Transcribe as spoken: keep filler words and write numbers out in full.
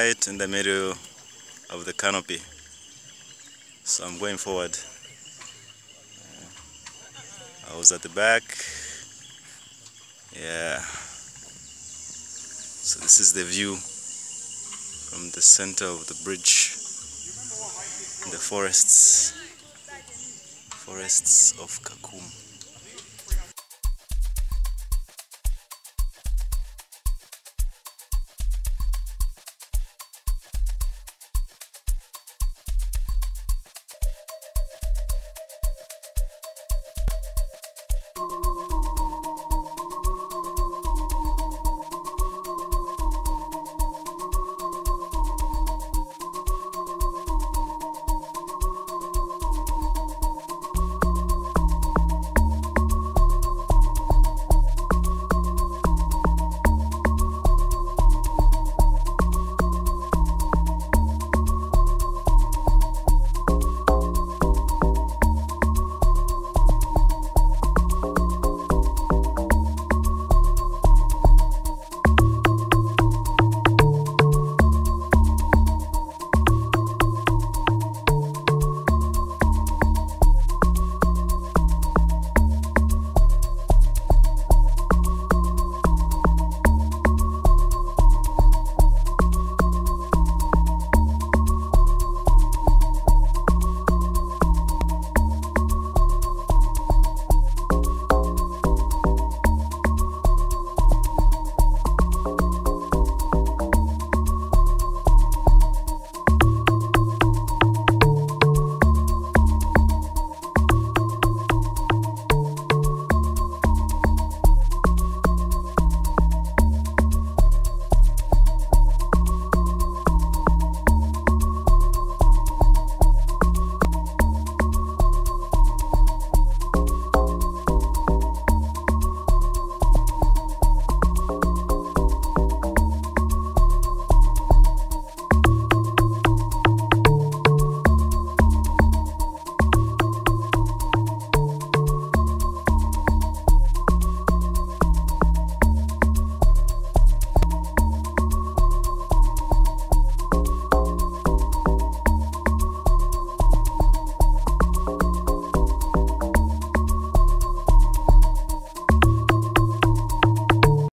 right in the middle of the canopy. So I'm going forward. I was at the back. Yeah. So this is the view from the center of the bridge in the forests, forests of Kakum.